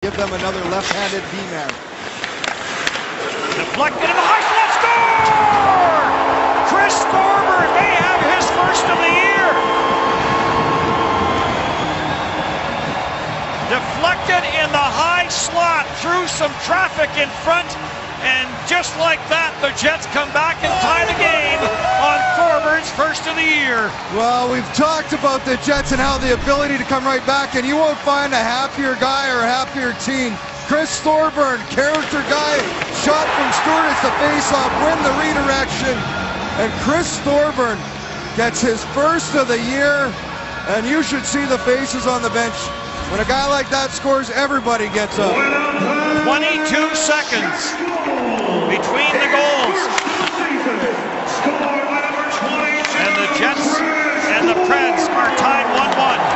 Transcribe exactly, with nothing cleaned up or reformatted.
Give them another left-handed D-man. Deflected in the high slot, score! Chris Thorburn may have his first of the year. Deflected in the high slot through some traffic in front, and just like that, the Jets come back and tie the game on Thorburn's first of the year. Well, we've talked about the Jets and how the ability to come right back, and you won't find a happier guy or a happier team. Chris Thorburn, character guy, shot from Stewart as the face-off, win the redirection, and Chris Thorburn gets his first of the year, and you should see the faces on the bench. When a guy like that scores, everybody gets up. twenty-two seconds between the goals. And the Jets and the Preds are tied one one.